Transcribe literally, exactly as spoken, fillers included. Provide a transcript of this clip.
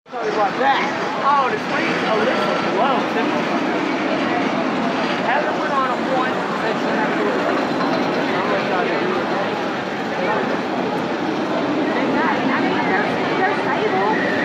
Sorry about that. Oh, the train's a little slow. Heather went on a point, said she had to do it. I'm gonna try to do it. They got it. I mean, they're, they're stable.